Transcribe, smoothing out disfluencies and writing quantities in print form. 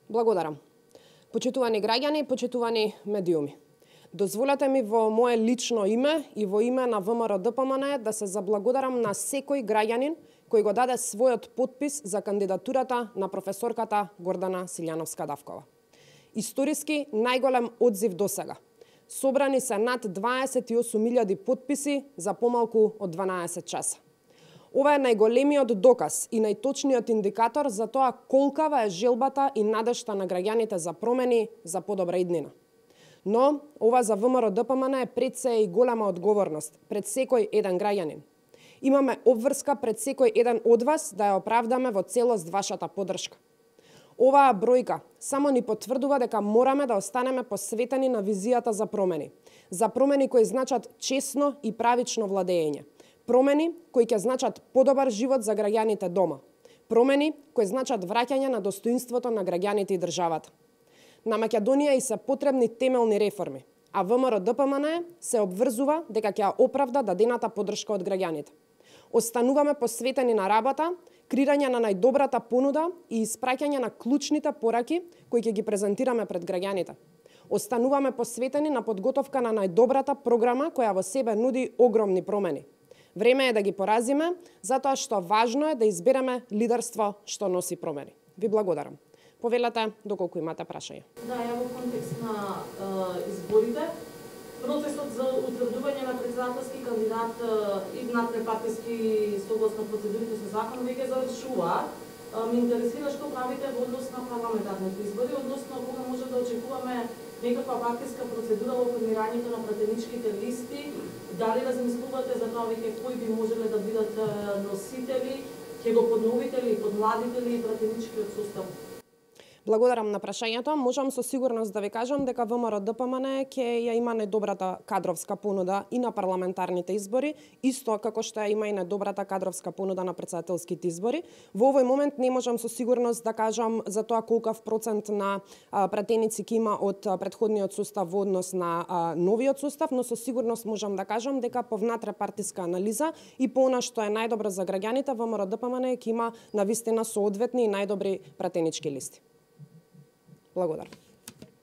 Благодарам. Почитувани граѓани, почитувани медиуми. Дозволете ми во мое лично име и во име на ВМРО-ДПМН да се заблагодарам на секој граѓанин кој го даде својот потпис за кандидатурата на професорката Гордана Силјановска-Давкова. Историски најголем одзив досега. Собрани се над 28.000 потписи за помалку од 12 часа. Ова е најголемиот доказ и најточниот индикатор за тоа колкава е желбата и надежта на граѓаните за промени за подобра иднина. Но, ова за ВМРО-ДПМН е пред се и голема одговорност пред секој еден граѓанин. Имаме обврска пред секој еден од вас да ја оправдаме во целост вашата поддршка. Оваа бројка само ни потврдува дека мораме да останеме посветени на визијата за промени кои значат честно и правично владење. Промени кои ќе значат подобар живот за граѓаните дома. Промени кои значат враќање на достоинството на граѓаните и државата. На Македонија и се потребни темелни реформи, а ВМРО-ДПМН се обврзува дека ќе ја оправда дадената поддршка од граѓаните. Остануваме посветени на работа, креирање на најдобрата понуда и испраќање на клучните пораки кои ќе ги презентираме пред граѓаните. Остануваме посветени на подготовка на најдобрата програма која во себе нуди огромни промени. Време е да ги поразиме, затоа што важно е да избереме лидерство што носи промени. Ви благодарам. Повелете доколку имате прашања. Да, ја во контекст на изборите, процесот за утврдување на претседателски кандидат и надпартиски согласно процедурите со закон веќе завршува. Ме интересира што правите во однос на парламентарните избори, односно кога може да очекуваме некаква партиска процедура во формирањето на пратеничките листи, дали размислувате за тоа веќе кои би можеле да бидат носители, ќе го подновите ли, подмладите ли пратеничкиот состав? Благодарам на прашањето. Можам со сигурност да ви кажам дека ВМРО-ДПМН ќе ја има најдобрата кадровска понуда и на парламентарните избори, исто како што ја има и најдобрата кадровска понуда на претседателските избори. Во овој момент не можам со сигурност да кажам за тоа колкав процент на пратеници ќе има од претходниот состав во однос на новиот состав, но со сигурност можам да кажам дека по внатрепартиска анализа и по она што е најдобро за граѓаните, ВМРО-ДПМН ќе има навистина соодветни и најдобри пратенички листи. Благодарам.